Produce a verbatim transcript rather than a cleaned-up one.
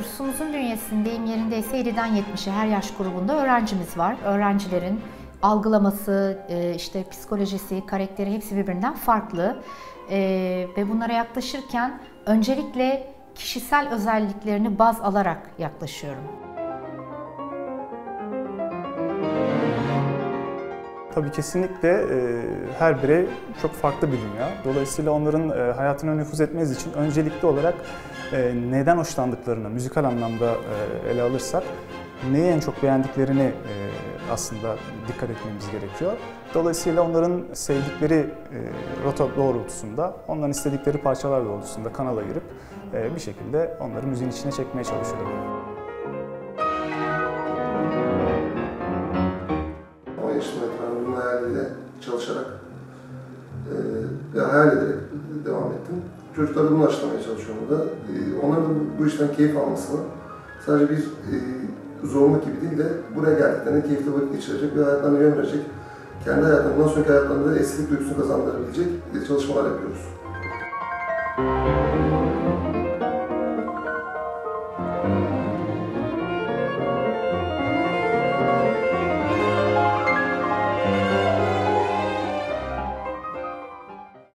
Kursumuzun bünyesindeyim yerindeyse yediden yetmişe her yaş grubunda öğrencimiz var. Öğrencilerin algılaması, işte psikolojisi, karakteri hepsi birbirinden farklı. Ve bunlara yaklaşırken öncelikle kişisel özelliklerini baz alarak yaklaşıyorum. Tabii kesinlikle e, her birey çok farklı bir dünya. Dolayısıyla onların e, hayatına nüfuz etmeniz için öncelikli olarak e, neden hoşlandıklarını müzikal anlamda e, ele alırsak neyi en çok beğendiklerini e, aslında dikkat etmemiz gerekiyor. Dolayısıyla onların sevdikleri e, rota doğrultusunda, onların istedikleri parçalar doğrultusunda kanala girip e, bir şekilde onları müziğin içine çekmeye çalışıyorum. Bunun hayaliyle çalışarak e, ve hayal ederek devam ettim. Çocuklara bunu aşılamaya çalışıyorum da. E, onların da bu, bu işten keyif almasını sadece bir e, zorunluluk gibi değil de buraya geldiklerinde keyifli vakit geçirecek ve hayatlarına yön verecek, kendi hayatlarında, bundan sonraki hayatlarında da estetik duygusunu kazandırabilecek çalışmalar yapıyoruz.